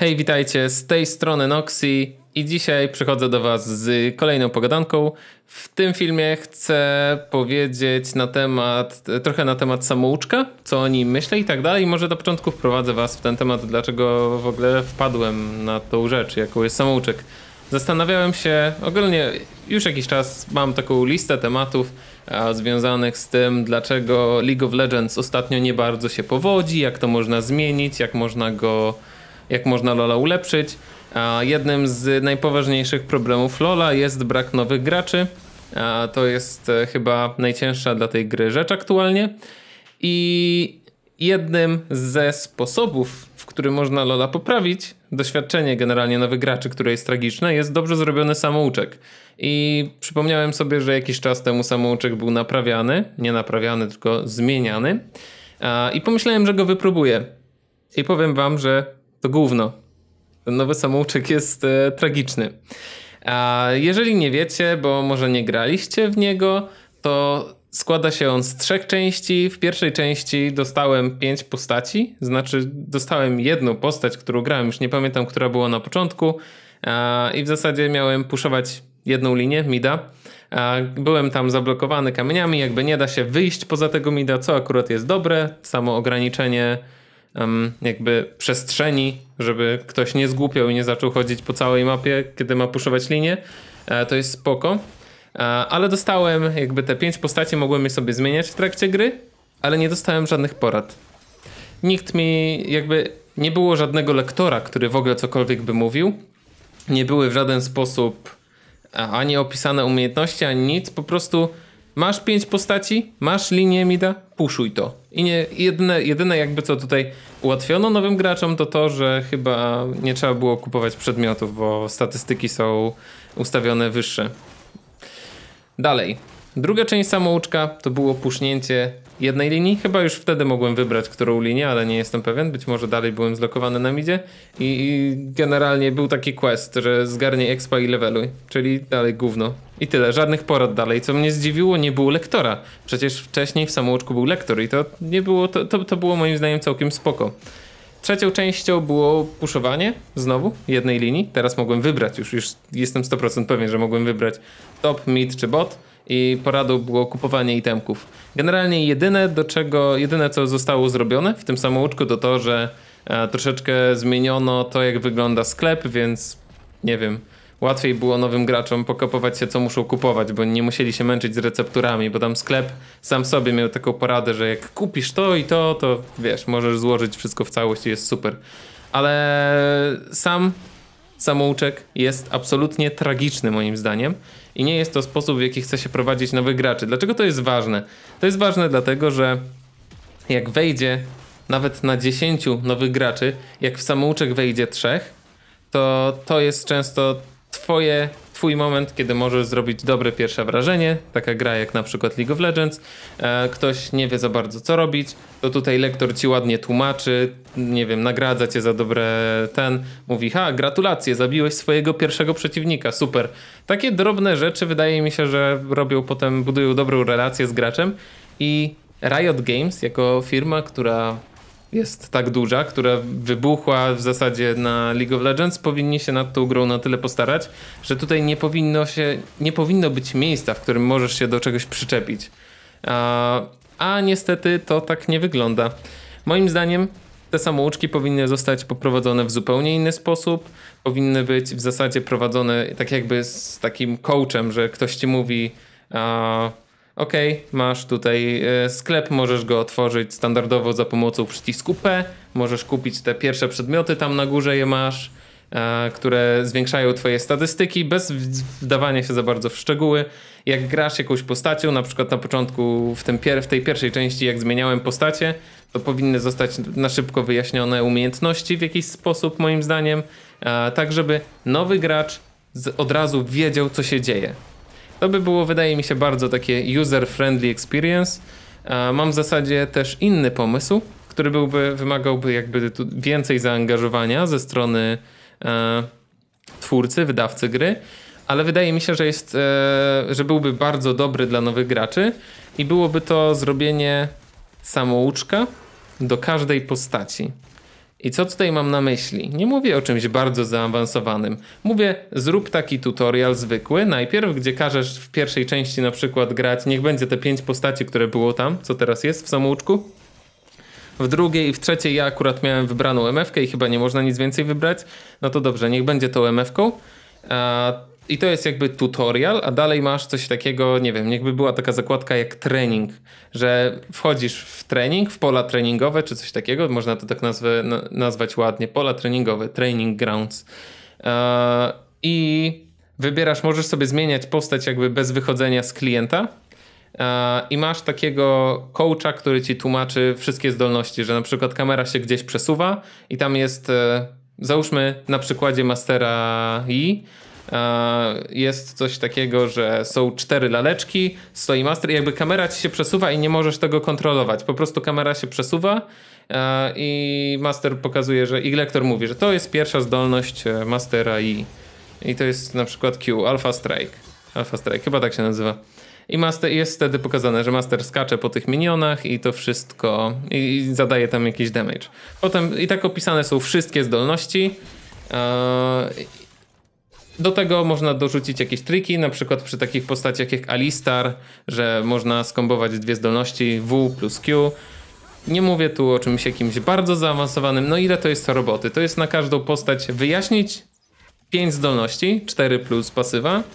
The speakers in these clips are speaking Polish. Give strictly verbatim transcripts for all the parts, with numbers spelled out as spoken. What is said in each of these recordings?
Hej, witajcie, z tej strony Noxy i dzisiaj przychodzę do was z kolejną pogadanką. W tym filmie chcę powiedzieć na temat, trochę na temat samouczka, co o nim myślę i tak dalej. Może na początku wprowadzę was w ten temat, dlaczego w ogóle wpadłem na tą rzecz, jaką jest samouczek. Zastanawiałem się, ogólnie już jakiś czas mam taką listę tematów a, związanych z tym, dlaczego League of Legends ostatnio nie bardzo się powodzi, jak to można zmienić, jak można go... jak można LoL'a ulepszyć. A jednym z najpoważniejszych problemów LoL'a jest brak nowych graczy. A to jest e, chyba najcięższa dla tej gry rzecz aktualnie. I jednym ze sposobów, w który można LoL'a poprawić, doświadczenie generalnie nowych graczy, które jest tragiczne, jest dobrze zrobiony samouczek. I przypomniałem sobie, że jakiś czas temu samouczek był naprawiany, nie naprawiany, tylko zmieniany. A, I pomyślałem, że go wypróbuję. I powiem wam, że to gówno. Ten nowy samouczek jest e, tragiczny. A jeżeli nie wiecie, bo może nie graliście w niego, to składa się on z trzech części. W pierwszej części dostałem pięć postaci, znaczy dostałem jedną postać, którą grałem, już nie pamiętam, która była na początku. A, I w zasadzie miałem puszować jedną linię, mida. A, byłem tam zablokowany kamieniami, jakby nie da się wyjść poza tego mida, co akurat jest dobre. Samo ograniczenie Um, jakby przestrzeni, żeby ktoś nie zgłupiał i nie zaczął chodzić po całej mapie, kiedy ma puszować linię, e, to jest spoko. E, ale dostałem jakby te pięć postaci, mogłem je sobie zmieniać w trakcie gry, ale nie dostałem żadnych porad. Nikt mi jakby, nie było żadnego lektora, który w ogóle cokolwiek by mówił. Nie były w żaden sposób ani opisane umiejętności, ani nic, po prostu masz pięć postaci, masz linię mida, puszuj to. I nie, jedyne, jedyne jakby co tutaj ułatwiono nowym graczom, to to, że chyba nie trzeba było kupować przedmiotów, bo statystyki są ustawione wyższe. Dalej. Druga część samouczka to było pusznięcie jednej linii. Chyba już wtedy mogłem wybrać, którą linię, ale nie jestem pewien. Być może dalej byłem zlokowany na midzie. I, i generalnie był taki quest, że zgarnij expa i leveluj. Czyli dalej gówno. I tyle. Żadnych porad dalej. Co mnie zdziwiło, nie było lektora. Przecież wcześniej w samouczku był lektor i to nie było, to, to, to było moim zdaniem całkiem spoko. Trzecią częścią było puszowanie, znowu, jednej linii. Teraz mogłem wybrać, już, już jestem sto procent pewien, że mogłem wybrać top, mid czy bot. I poradą było kupowanie itemków. Generalnie jedyne do czego, jedyne co zostało zrobione w tym samouczku to to, że e, troszeczkę zmieniono to, jak wygląda sklep, więc nie wiem, łatwiej było nowym graczom pokapować się, co muszą kupować, bo nie musieli się męczyć z recepturami, bo tam sklep sam sobie miał taką poradę, że jak kupisz to i to, to wiesz, możesz złożyć wszystko w całość i jest super. Ale sam samouczek jest absolutnie tragiczny moim zdaniem i nie jest to sposób, w jaki chce się prowadzić nowych graczy. Dlaczego to jest ważne? To jest ważne dlatego, że jak wejdzie nawet na dziesięciu nowych graczy, jak w samouczek wejdzie trzech, to to jest często twoje, twój moment, kiedy możesz zrobić dobre pierwsze wrażenie. Taka gra jak na przykład League of Legends. E, ktoś nie wie za bardzo co robić, to tutaj lektor ci ładnie tłumaczy, nie wiem, nagradza cię za dobre ten, mówi, ha, gratulacje, zabiłeś swojego pierwszego przeciwnika, super. Takie drobne rzeczy wydaje mi się, że robią potem, budują dobrą relację z graczem i Riot Games jako firma, która jest tak duża, która wybuchła w zasadzie na League of Legends, powinni się nad tą grą na tyle postarać, że tutaj nie powinno się, nie powinno być miejsca, w którym możesz się do czegoś przyczepić. A, a niestety to tak nie wygląda. Moim zdaniem te samouczki powinny zostać poprowadzone w zupełnie inny sposób. Powinny być w zasadzie prowadzone tak jakby z takim coachem, że ktoś ci mówi a, okej, okay, masz tutaj sklep, możesz go otworzyć standardowo za pomocą przycisku P, możesz kupić te pierwsze przedmioty, tam na górze je masz, e, które zwiększają twoje statystyki bez wdawania się za bardzo w szczegóły. Jak grasz jakąś postacią, na przykład na początku w, tym pier- w tej pierwszej części jak zmieniałem postacie, to powinny zostać na szybko wyjaśnione umiejętności w jakiś sposób moim zdaniem, e, tak żeby nowy gracz z- od razu wiedział, co się dzieje. To by było, wydaje mi się, bardzo takie user-friendly experience. Mam w zasadzie też inny pomysł, który byłby, wymagałby jakby tu więcej zaangażowania ze strony e, twórcy, wydawcy gry, ale wydaje mi się, że jest, e, że byłby bardzo dobry dla nowych graczy i byłoby to zrobienie samouczka do każdej postaci. I co tutaj mam na myśli? Nie mówię o czymś bardzo zaawansowanym. Mówię, zrób taki tutorial zwykły najpierw, gdzie każesz w pierwszej części na przykład grać, niech będzie te pięć postaci, które było tam, co teraz jest w samouczku. W drugiej i w trzeciej ja akurat miałem wybraną em ef kę i chyba nie można nic więcej wybrać. No to dobrze, niech będzie tą em ef ką. A, I to jest jakby tutorial, a dalej masz coś takiego, nie wiem, niechby była taka zakładka jak trening, że wchodzisz w trening, w pola treningowe czy coś takiego, można to tak nazwę, nazwać ładnie, pola treningowe, training grounds. A, I wybierasz, możesz sobie zmieniać postać jakby bez wychodzenia z klienta. I masz takiego coacha, który ci tłumaczy wszystkie zdolności, że na przykład kamera się gdzieś przesuwa i tam jest, załóżmy na przykładzie Mastera Yi, jest coś takiego, że są cztery laleczki, stoi Master i jakby kamera ci się przesuwa i nie możesz tego kontrolować. Po prostu kamera się przesuwa i Master pokazuje, że i lektor mówi, że to jest pierwsza zdolność Mastera Yi. I to jest na przykład Q, Alpha Strike. Alpha Strike, chyba tak się nazywa. I master, jest wtedy pokazane, że Master skacze po tych minionach i to wszystko i, i zadaje tam jakiś damage. Potem i tak opisane są wszystkie zdolności. Do tego można dorzucić jakieś triki, na przykład przy takich postaciach jak Alistar, że można skombować dwie zdolności W plus Q. Nie mówię tu o czymś jakimś bardzo zaawansowanym. No ile to jest roboty? To jest na każdą postać wyjaśnić pięć zdolności, cztery plus pasywa.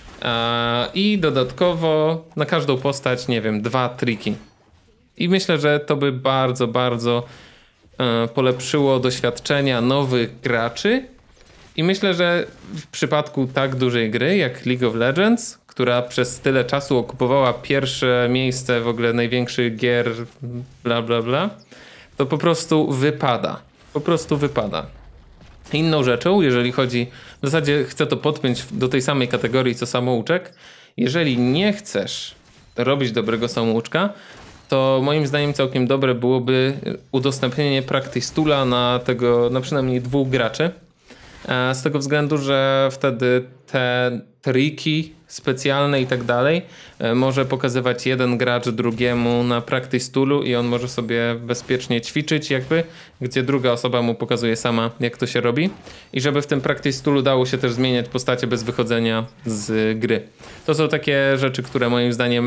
I dodatkowo na każdą postać, nie wiem, dwa triki. I myślę, że to by bardzo, bardzo polepszyło doświadczenia nowych graczy. I myślę, że w przypadku tak dużej gry jak League of Legends, która przez tyle czasu okupowała pierwsze miejsce w ogóle największych gier, bla bla bla, to po prostu wypada. Po prostu wypada. Inną rzeczą, jeżeli chodzi, w zasadzie chcę to podpiąć do tej samej kategorii co samouczek, jeżeli nie chcesz robić dobrego samouczka, to moim zdaniem całkiem dobre byłoby udostępnienie practice toola na tego, na przynajmniej dwóch graczy. Z tego względu, że wtedy te triki specjalne i tak dalej może pokazywać jeden gracz drugiemu na practice toolu i on może sobie bezpiecznie ćwiczyć jakby, gdzie druga osoba mu pokazuje sama, jak to się robi. I żeby w tym practice toolu dało się też zmieniać postacie bez wychodzenia z gry. To są takie rzeczy, które moim zdaniem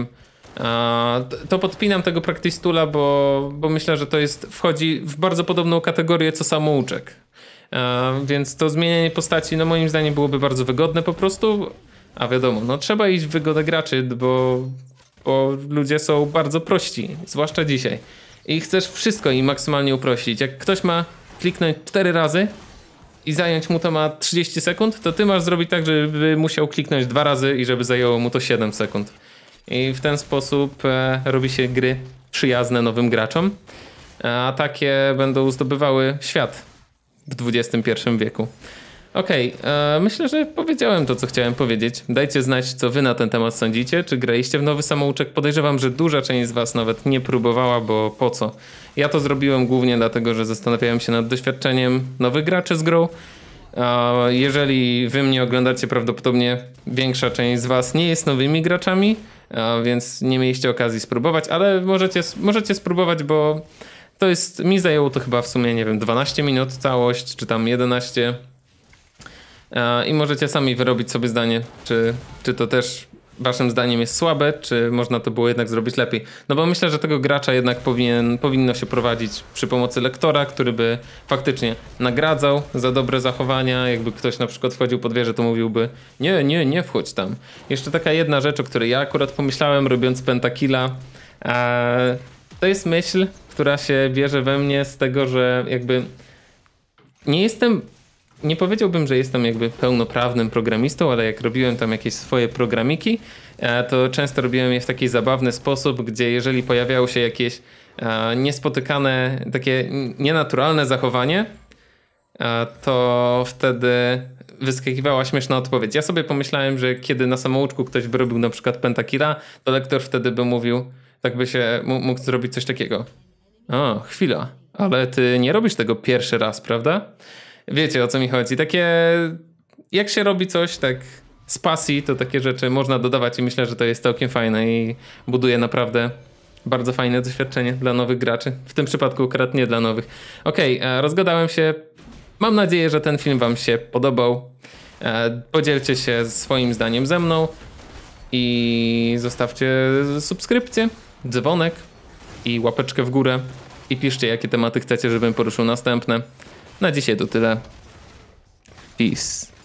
to podpinam tego practice toola, bo, bo myślę, że to jest, wchodzi w bardzo podobną kategorię co samouczek. Więc to zmienianie postaci, no moim zdaniem byłoby bardzo wygodne po prostu. A wiadomo, no trzeba iść w wygodę graczy, bo, bo ludzie są bardzo prości, zwłaszcza dzisiaj. I chcesz wszystko im maksymalnie uprościć. Jak ktoś ma kliknąć cztery razy i zająć mu to ma trzydzieści sekund, to ty masz zrobić tak, żeby musiał kliknąć dwa razy i żeby zajęło mu to siedem sekund. I w ten sposób e, robi się gry przyjazne nowym graczom, a takie będą zdobywały świat w dwudziestym pierwszym wieku. Okej, okay, myślę, że powiedziałem to, co chciałem powiedzieć. Dajcie znać, co wy na ten temat sądzicie. Czy graliście w nowy samouczek? Podejrzewam, że duża część z was nawet nie próbowała, bo po co? Ja to zrobiłem głównie dlatego, że zastanawiałem się nad doświadczeniem nowych graczy z grą. Jeżeli wy mnie oglądacie, prawdopodobnie większa część z was nie jest nowymi graczami, więc nie mieliście okazji spróbować, ale możecie, możecie spróbować, bo to jest, mi zajęło to chyba w sumie, nie wiem, dwanaście minut całość, czy tam jedenaście. I możecie sami wyrobić sobie zdanie, czy, czy to też waszym zdaniem jest słabe, czy można to było jednak zrobić lepiej. No bo myślę, że tego gracza jednak powinien, powinno się prowadzić przy pomocy lektora, który by faktycznie nagradzał za dobre zachowania. Jakby ktoś na przykład wchodził pod wieżę, to mówiłby nie, nie, nie wchodź tam. Jeszcze taka jedna rzecz, o której ja akurat pomyślałem, robiąc pentakilla, to jest myśl, która się bierze we mnie z tego, że jakby nie jestem... Nie powiedziałbym, że jestem jakby pełnoprawnym programistą, ale jak robiłem tam jakieś swoje programiki, to często robiłem je w taki zabawny sposób, gdzie jeżeli pojawiało się jakieś niespotykane, takie nienaturalne zachowanie, to wtedy wyskakiwała śmieszna odpowiedź. Ja sobie pomyślałem, że kiedy na samouczku ktoś by robił na przykład pentakilla, to lektor wtedy by mówił, tak by się mógł zrobić coś takiego. O, chwila, ale ty nie robisz tego pierwszy raz, prawda? Wiecie, o co mi chodzi. Takie, jak się robi coś tak z pasji, to takie rzeczy można dodawać i myślę, że to jest całkiem fajne i buduje naprawdę Bardzo fajne doświadczenie dla nowych graczy. W tym przypadku akurat nie dla nowych. Okej, okay, rozgadałem się. Mam nadzieję, że ten film wam się podobał. Podzielcie się swoim zdaniem ze mną i zostawcie subskrypcję, dzwonek i łapeczkę w górę i piszcie, jakie tematy chcecie, żebym poruszył następne. Na dzisiaj to tyle. Peace.